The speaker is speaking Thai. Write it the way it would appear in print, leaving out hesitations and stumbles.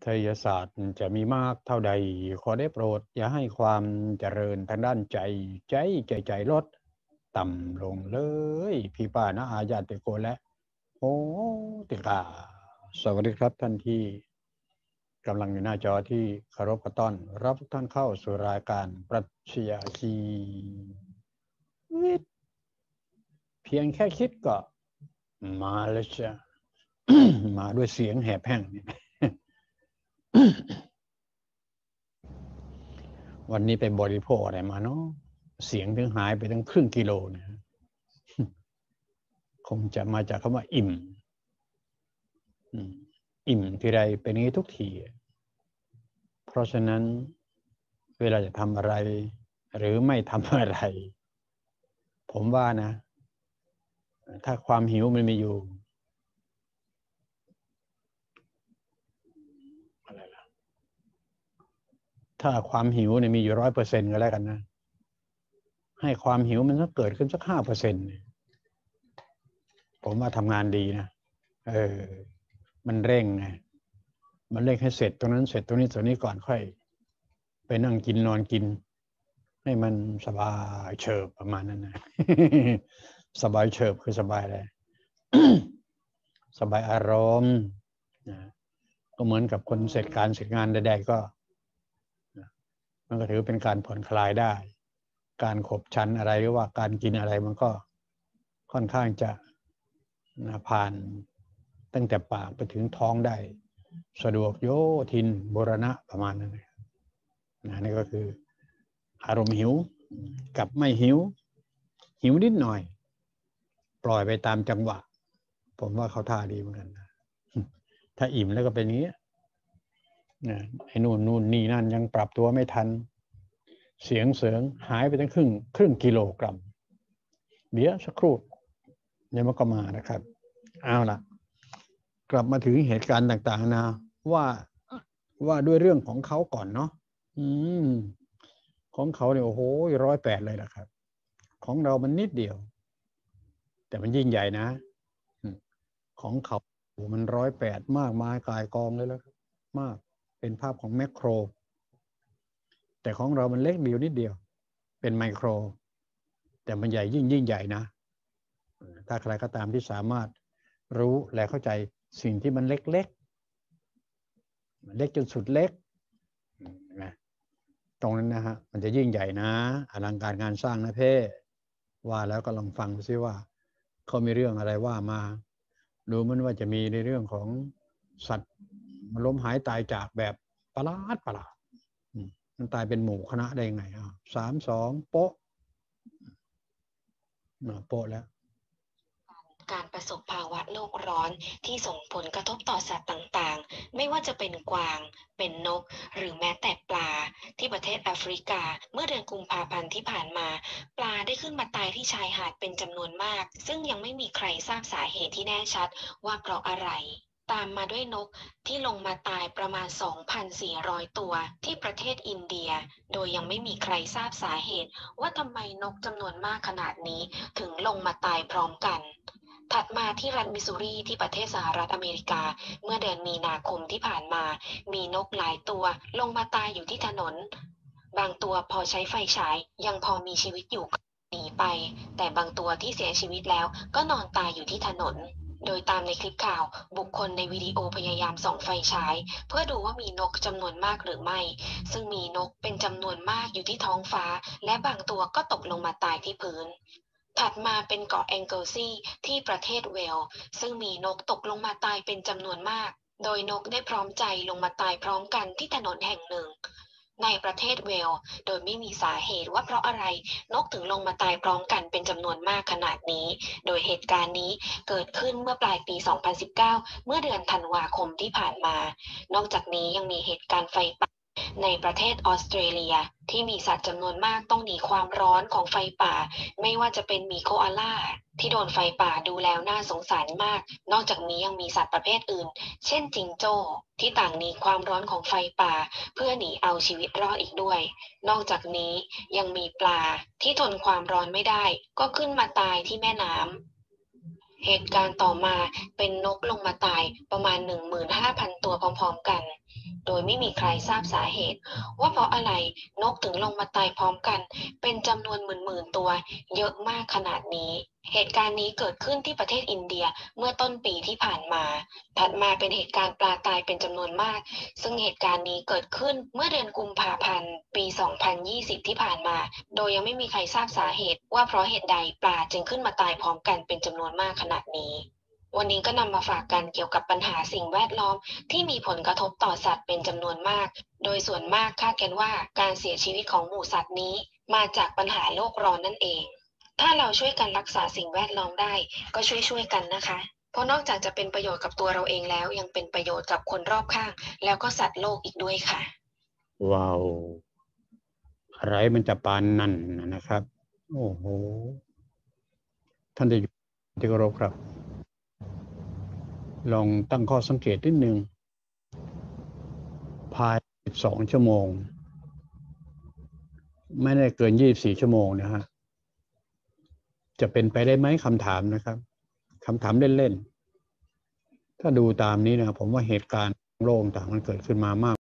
ชัยศาสตร์จะมีมากเท่าใดขอได้โปรดอย่าให้ความเจริญทางด้านใจลดต่ำลงเลยพี่ป้านะอาญาติโกและโอ้ติกาสวัสดีครับท่านที่กำลังอยู่หน้าจอที่เคารพต้อนรับทุกท่านเข้าสู่รายการปรัชญาชีวิตเพียงแค่คิดก็มาแล้วจ้ะ มาด้วยเสียงแหบแห้ง วันนี้ไปบริโภคอะไรมาเนาะเสียงถึงหายไปตั้งครึ่งกิโลนะคงจะมาจากคำว่าอิ่มอิ่มทีไรเป็นอย่างนี้ทุกทีเพราะฉะนั้นเวลาจะทำอะไรหรือไม่ทำอะไรผมว่านะถ้าความหิวมันมีอยู่อะไรล่ะถ้าความหิวเนี่ยมีอยู่100%ก็แล้วกันนะให้ความหิวมันก็เกิดขึ้นสัก5%ผมว่าทำงานดีนะมันเร่งไงมันเร่งให้เสร็จตรงนั้นเสร็จตรงนี้ก่อนค่อยไปนั่งกินนอนกินให้มันสบายเฉิบประมาณนั้นนะ สบายเฉิบคือสบายอะไร สบายอารมณ์ก็เหมือนกับคนเสร็จงานใดๆก็มันก็ถือเป็นการผ่อนคลายได้การขบฉันอะไรหรือว่าการกินอะไรมันก็ค่อนข้างจะผ่านตั้งแต่ปากไปถึงท้องได้สะดวกโยทินบูรณะประมาณนั้นนี่ก็คืออารมณ์หิวกับไม่หิวนิดหน่อยปล่อยไปตามจังหวะผมว่าเขาท่าดีเหมือนกันนะถ้าอิ่มแล้วก็เป็นอย่างนี้ไอ้นู่นนี่นั่นยังปรับตัวไม่ทันเสียงเสริงหายไปตั้งครึ่งกิโลกรัมเดี๋ยวสักครู่ยังมันก็มานะครับเอาล่ะกลับมาถึงเหตุการณ์ต่างๆนะว่าด้วยเรื่องของเขาก่อนเนาะของเขาเนี่ยโอ้โห108เลยนะครับของเรามันนิดเดียวแต่มันยิ่งใหญ่นะของเขามัน108มากมายกายกองเลยแล้วมากเป็นภาพของแมคโครแต่ของเรามันเล็กเดียวนิดเดียวเป็นไมโครแต่มันใหญ่ยิ่งใหญ่นะถ้าใครก็ตามที่สามารถรู้และเข้าใจสิ่งที่มันเล็กจนสุดเล็กนะตรงนั้นนะฮะมันจะยิ่งใหญ่นะอลังการงานสร้างนะเพ่ว่าแล้วก็ลองฟังซิว่าเขามีเรื่องอะไรว่ามาดูมันว่าจะมีในเรื่องของสัตว์มันล้มหายตายจากแบบประหลาดมันตายเป็นหมู่คณะได้ยังไง3 2โป๊ะโป๊ะแล้วการประสบภาวะโลกร้อนที่ส่งผลกระทบต่อสัตว์ต่างๆไม่ว่าจะเป็นกวางเป็นนกหรือแม้แต่ปลาที่ประเทศแอฟริกาเมื่อเดือนกุมภาพันธ์ที่ผ่านมาปลาได้ขึ้นมาตายที่ชายหาดเป็นจำนวนมากซึ่งยังไม่มีใครทราบสาเหตุที่แน่ชัดว่าเพราะอะไรตามมาด้วยนกที่ลงมาตายประมาณ 2,400 ตัวที่ประเทศอินเดียโดยยังไม่มีใครทราบสาเหตุว่าทำไมนกจำนวนมากขนาดนี้ถึงลงมาตายพร้อมกันถัดมาที่รัฐมิสซูรีที่ประเทศสหรัฐอเมริกาเมื่อเดือนมีนาคมที่ผ่านมามีนกหลายตัวลงมาตายอยู่ที่ถนนบางตัวพอใช้ไฟฉายยังพอมีชีวิตอยู่หนีไปแต่บางตัวที่เสียชีวิตแล้วก็นอนตายอยู่ที่ถนนโดยตามในคลิปข่าวบุคคลในวิดีโอพยายามส่องไฟฉายเพื่อดูว่ามีนกจำนวนมากหรือไม่ซึ่งมีนกเป็นจำนวนมากอยู่ที่ท้องฟ้าและบางตัวก็ตกลงมาตายที่พื้นถัดมาเป็นเกาะแองเกิลซีที่ประเทศเวลส์ซึ่งมีนกตกลงมาตายเป็นจำนวนมากโดยนกได้พร้อมใจลงมาตายพร้อมกันที่ถนนแห่งหนึ่งในประเทศเวลส์โดยไม่มีสาเหตุว่าเพราะอะไรนกถึงลงมาตายพร้อมกันเป็นจำนวนมากขนาดนี้โดยเหตุการณ์นี้เกิดขึ้นเมื่อปลายปี 2019 เมื่อเดือนธันวาคมที่ผ่านมานอกจากนี้ยังมีเหตุการณ์ไฟป่าในประเทศออสเตรเลียที่มีสัตว์จำนวนมากต้องหนีความร้อนของไฟป่าไม่ว่าจะเป็นหมีโคอาล่าที่โดนไฟป่าดูแล้วน่าสงสารมากนอกจากนี้ยังมีสัตว์ประเภทอื่นเช่นจิงโจ้ที่ต่างหนีความร้อนของไฟป่าเพื่อหนีเอาชีวิตรอดอีกด้วยนอกจากนี้ยังมีปลาที่ทนความร้อนไม่ได้ก็ขึ้นมาตายที่แม่น้ำเหตุการณ์ต่อมาเป็นนกลงมาตายประมาณ 15,000 ตัวพร้อมๆกันโดยไม่มีใครทราบสาเหตุ ว่าเพราะอะไรนกถึงลงมาตายพร้อมกันเป็นจำนวนหมื่นๆตัวเยอะมากขนาดนี้ เหตุการณ์นี้เกิดขึ้นที่ประเทศอินเดียเมื่อต้นปีที่ผ่านมา ถัดมาเป็นเหตุการณ์ปลาตายเป็นจำนวนมาก ซึ่งเหตุการณ์นี้เกิดขึ้นเมื่อเดือนกุมภาพันธ์ปี 2020 ที่ผ่านมา โดยยังไม่มีใครทราบสาเหตุว่าเพราะเหตุใดปลาจึงขึ้นมาตายพร้อมกันเป็นจำนวนมากขนาดนี้ วันนี้ก็นำมาฝากกันเกี่ยวกับปัญหาสิ่งแวดล้อมที่มีผลกระทบต่อสัตว์เป็นจำนวนมาก โดยส่วนมากคาดกันว่าการเสียชีวิตของหมู่สัตว์นี้มาจากปัญหาโลกร้อนนั่นเอง ถ้าเราช่วยกันรักษาสิ่งแวดล้อมได้ก็ช่วยกันนะคะ เพราะนอกจากจะเป็นประโยชน์กับตัวเราเองแล้วยังเป็นประโยชน์กับคนรอบข้างแล้วก็สัตว์โลกอีกด้วยค่ะว้าวอะไรมันจะปานนั่นนะครับโอ้โหท่านที่เคารพครับลองตั้งข้อสังเกตนิดนึงภายใน12 ชั่วโมงไม่ได้เกิน24 ชั่วโมงนะฮะจะเป็นไปได้ไหมคำถามนะครับคำถามเล่นๆถ้าดูตามนี้นะผมว่าเหตุการณ์โลกต่างมันเกิดขึ้นมามาก